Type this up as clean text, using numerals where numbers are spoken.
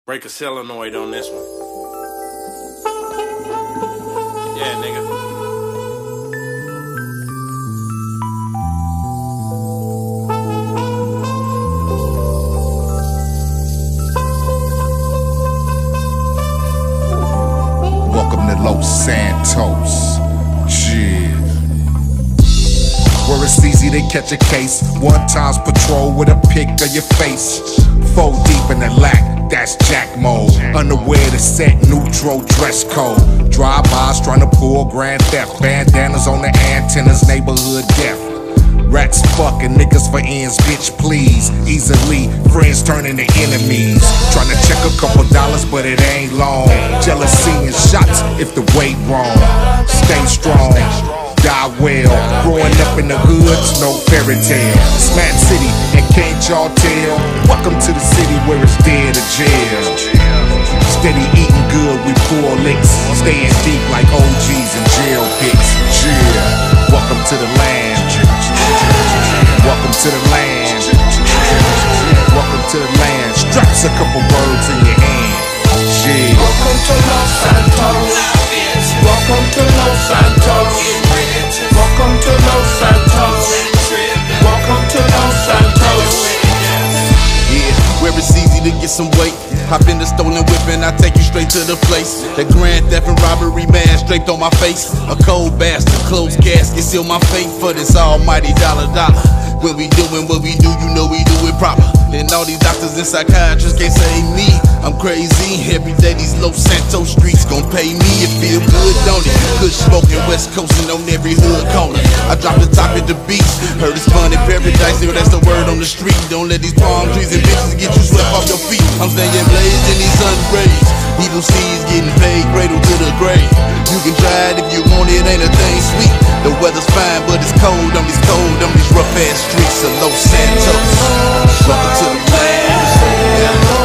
Break a solenoid on this one. Yeah, nigga. Welcome to Los Santos. Yeah. Where it's easy to catch a case. One times patrol with a pic of your face. 4 deep in the lack, that's jack mode. Unaware to set neutral dress code. Drive-bys trying to pull grand theft. Bandanas on the antennas, neighborhood death. Rats fucking niggas for ends, bitch please. Easily, friends turning to enemies. Trying to check a couple dollars, but it ain't long. Jealousy and shots if the weight wrong. Stay strong, die well. Growing up in the hoods, no fairy tale. Smack City, and can't y'all tell? Welcome to the city where it's dead or jail. Steady eating good, we pour licks. Staying deep like OGs and jail picks. Yeah, welcome to the land. Welcome to the land. Welcome to the land. Straps a couple words in your hand. Yeah. Welcome to Los Santos. Welcome to Los Santos. Welcome to Los Santos. Welcome to Los Santos. Yeah, where it's easy to get some weight. Hop in the stolen whip and I take you straight to the place. That grand theft and robbery mask draped on my face. A cold bastard, closed casket, seal my fate for this almighty dollar. When we doing what we do, you know we do it proper. And all these doctors and psychiatrists can't save me. I'm crazy, every day these Los Santos streets gon' pay me. It feel good, don't it? Good smoking, West Coastin' on every hood corner. I drop the top at the beach, heard it's fun in paradise, yo, that's the word on the street. Don't let these palm trees and bitches get you swept off your feet. I'm staying blazed in these sun rays. Evil seeds getting paid, cradle to the grave. You can try it if you want it, ain't a thing sweet. The weather's fine, but it's cold on these rough ass streets of Los Santos. Welcome to the land.